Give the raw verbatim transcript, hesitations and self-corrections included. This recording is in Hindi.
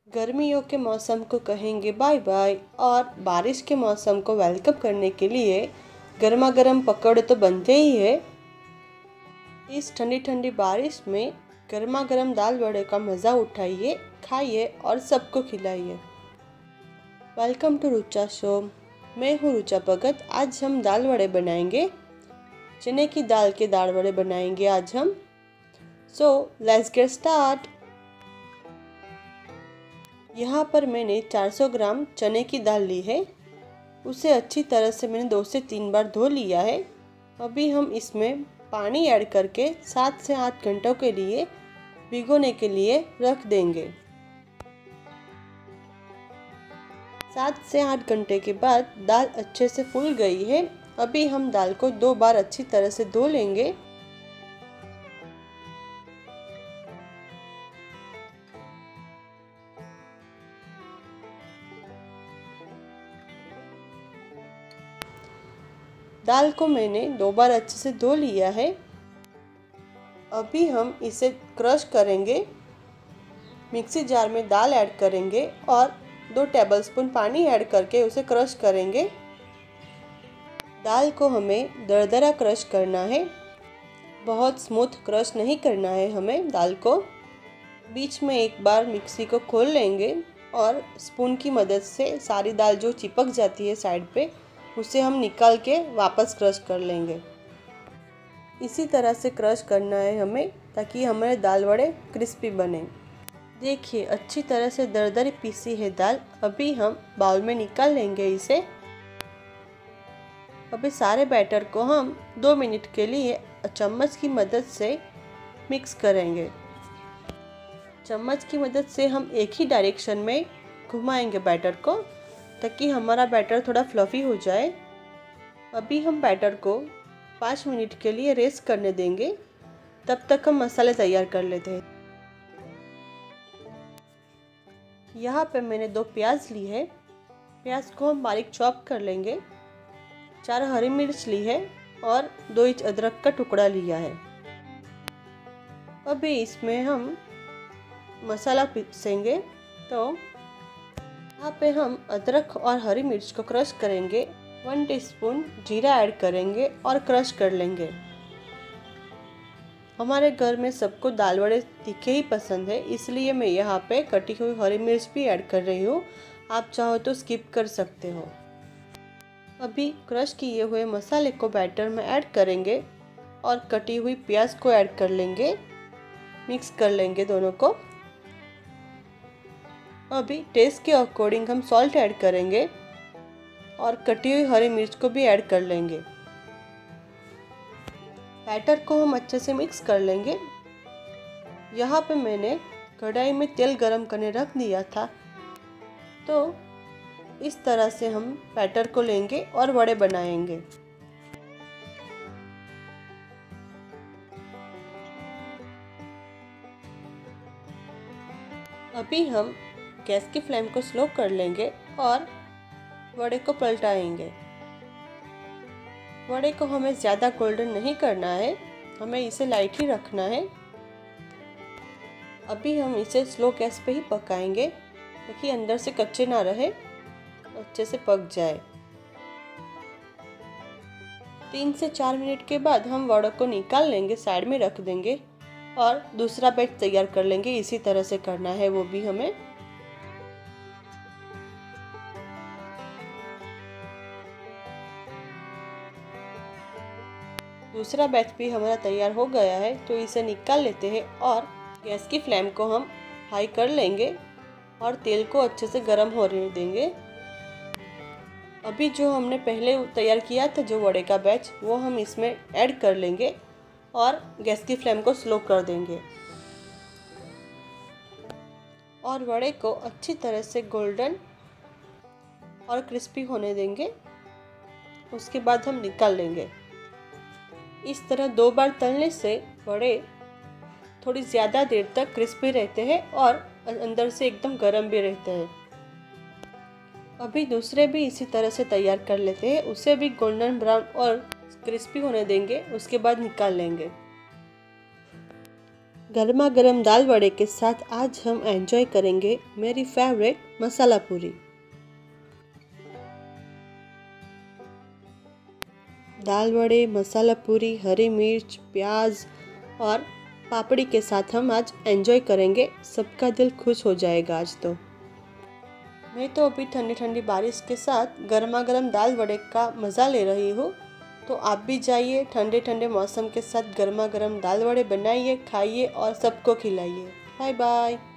गर्मियों के मौसम को कहेंगे बाय बाय और बारिश के मौसम को वेलकम करने के लिए गर्मा गर्म पकौड़े तो बनते ही है। इस ठंडी ठंडी बारिश में गर्मा गर्म दाल वड़े का मज़ा उठाइए, खाइए और सबको खिलाइए। Welcome to Rucha show. मैं हूँ रुचा भगत। आज हम दाल वड़े बनाएंगे। चने की दाल के दाल वड़े बनाएंगे आज हम। So let's get start. यहाँ पर मैंने चार सौ ग्राम चने की दाल ली है। उसे अच्छी तरह से मैंने दो से तीन बार धो लिया है। अभी हम इसमें पानी ऐड करके सात से आठ घंटों के लिए भिगोने के लिए रख देंगे। सात से आठ घंटे के बाद दाल अच्छे से फूल गई है। अभी हम दाल को दो बार अच्छी तरह से धो लेंगे। दाल को मैंने दो बार अच्छे से धो लिया है। अभी हम इसे क्रश करेंगे। मिक्सी जार में दाल ऐड करेंगे और दो टेबलस्पून पानी ऐड करके उसे क्रश करेंगे। दाल को हमें दरदरा क्रश करना है, बहुत स्मूथ क्रश नहीं करना है हमें दाल को। बीच में एक बार मिक्सी को खोल लेंगे और स्पून की मदद से सारी दाल जो चिपक जाती है साइड पे, उसे हम निकाल के वापस क्रश कर लेंगे। इसी तरह से क्रश करना है हमें ताकि हमारे दाल वड़े क्रिस्पी बने। देखिए अच्छी तरह से दरदरी पीसी है दाल। अभी हम बाउल में निकाल लेंगे इसे। अभी सारे बैटर को हम दो मिनट के लिए चम्मच की मदद से मिक्स करेंगे। चम्मच की मदद से हम एक ही डायरेक्शन में घुमाएंगे बैटर को ताकि हमारा बैटर थोड़ा फ्लफ़ी हो जाए। अभी हम बैटर को पाँच मिनट के लिए रेस्ट करने देंगे। तब तक हम मसाले तैयार कर लेते हैं। यहाँ पे मैंने दो प्याज ली है। प्याज को हम बारीक चॉप कर लेंगे। चार हरी मिर्च ली है और दो इंच अदरक का टुकड़ा लिया है। अभी इसमें हम मसाला पीसेंगे। तो यहाँ पे हम अदरक और हरी मिर्च को क्रश करेंगे। वन टीस्पून जीरा ऐड करेंगे और क्रश कर लेंगे। हमारे घर में सबको दाल वड़े तीखे ही पसंद है, इसलिए मैं यहाँ पे कटी हुई हरी मिर्च भी ऐड कर रही हूँ। आप चाहो तो स्किप कर सकते हो। अभी क्रश किए हुए मसाले को बैटर में ऐड करेंगे और कटी हुई प्याज को ऐड कर लेंगे। मिक्स कर लेंगे दोनों को। अभी टेस्ट के अकॉर्डिंग हम सॉल्ट ऐड करेंगे और कटी हुई हरी मिर्च को भी ऐड कर लेंगे। बैटर को हम अच्छे से मिक्स कर लेंगे। यहाँ पे मैंने कढ़ाई में तेल गरम करने रख दिया था। तो इस तरह से हम बैटर को लेंगे और वड़े बनाएंगे। अभी हम गैस की फ्लेम को स्लो कर लेंगे और वड़े को पलटाएंगे। वड़े को हमें ज़्यादा गोल्डन नहीं करना है, हमें इसे लाइट ही रखना है। अभी हम इसे स्लो गैस पे ही पकाएंगे ताकि अंदर से कच्चे ना रहे, अच्छे से पक जाए। तीन से चार मिनट के बाद हम वड़ों को निकाल लेंगे, साइड में रख देंगे और दूसरा बैच तैयार कर लेंगे। इसी तरह से करना है वो भी हमें। दूसरा बैच भी हमारा तैयार हो गया है, तो इसे निकाल लेते हैं और गैस की फ्लेम को हम हाई कर लेंगे और तेल को अच्छे से गर्म होने देंगे। अभी जो हमने पहले तैयार किया था जो वड़े का बैच, वो हम इसमें ऐड कर लेंगे और गैस की फ्लेम को स्लो कर देंगे और वड़े को अच्छी तरह से गोल्डन और क्रिस्पी होने देंगे। उसके बाद हम निकाल लेंगे। इस तरह दो बार तलने से वड़े थोड़ी ज़्यादा देर तक क्रिस्पी रहते हैं और अंदर से एकदम गर्म भी रहते हैं। अभी दूसरे भी इसी तरह से तैयार कर लेते हैं। उसे भी गोल्डन ब्राउन और क्रिस्पी होने देंगे। उसके बाद निकाल लेंगे। गर्मा गर्म दाल वड़े के साथ आज हम एंजॉय करेंगे मेरी फेवरेट मसाला पूरी। दाल वड़े, मसाला पूरी, हरी मिर्च, प्याज और पापड़ी के साथ हम आज एंजॉय करेंगे। सबका दिल खुश हो जाएगा आज तो। मैं तो अभी ठंडी ठंडी बारिश के साथ गर्मा गर्म दाल वड़े का मज़ा ले रही हूँ। तो आप भी जाइए, ठंडे ठंडे मौसम के साथ गर्मा गर्म दाल वड़े बनाइए, खाइए और सबको खिलाइए। Bye bye.